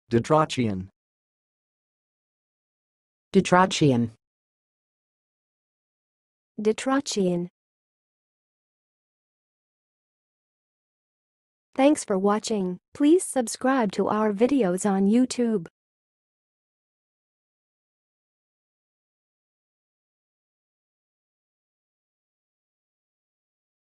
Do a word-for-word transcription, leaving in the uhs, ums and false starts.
ditrochean, ditrochean, ditrochean. Thanks for watching. Please subscribe to our videos on YouTube.